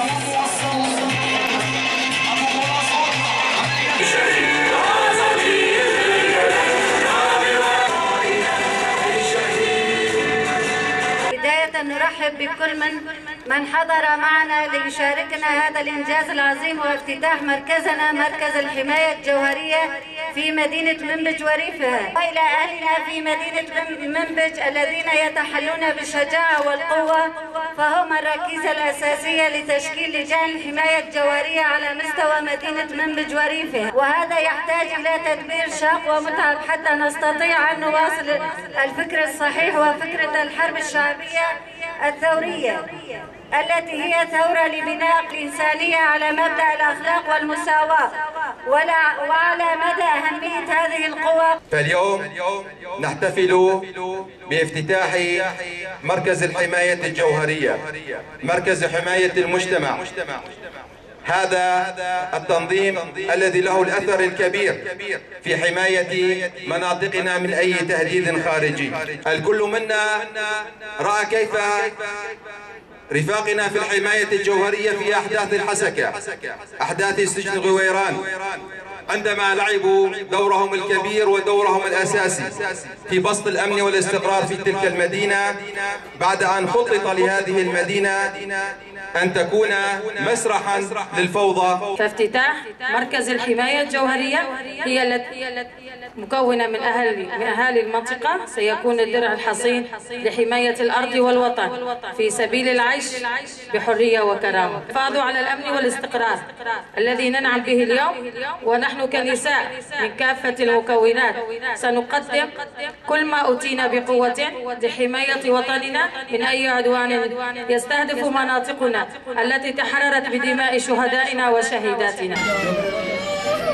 نرحب بكل من حضر معنا ليشاركنا هذا الإنجاز العظيم وافتتاح مركزنا، مركز الحماية الجوهرية في مدينة منبج وريفها. وإلى أهلنا في مدينة منبج الذين يتحلون بالشجاعة والقوة، فهم الركيزة الأساسية لتشكيل لجان الحماية الجوهرية على مستوى مدينة منبج وريفها، وهذا يحتاج إلى تدبير شاق ومتعب حتى نستطيع أن نواصل الفكر الصحيح وفكرة الحرب الشعبية الثورية التي هي ثورة لبناء الإنسانية على مبدأ الأخلاق والمساواة وعلى مدى أهمية هذه القوى. فاليوم نحتفل بافتتاح مركز الحماية الجوهرية، مركز حماية المجتمع. هذا التنظيم الذي له الأثر الكبير في حماية مناطقنا من أي تهديد خارجي. الكل منا رأى كيف رفاقنا في الحماية الجوهرية في أحداث الحسكة، أحداث سجن غويران، عندما لعبوا دورهم الكبير ودورهم الأساسي في بسط الأمن والاستقرار في تلك المدينة، بعد أن خطط لهذه المدينة أن تكون مسرحا للفوضى. فافتتاح مركز الحماية الجوهرية هي التي مكونة من أهالي المنطقة، سيكون الدرع الحصين لحماية الأرض والوطن في سبيل العيش بحرية وكرامة. حفاظ على الأمن والاستقرار الذي ننعم به اليوم، ونحن كنساء من كافة المكونات سنقدم كل ما أوتينا بقوة لحماية وطننا من أي عدوان يستهدف مناطقنا التي تحررت بدماء شهدائنا وشهيداتنا.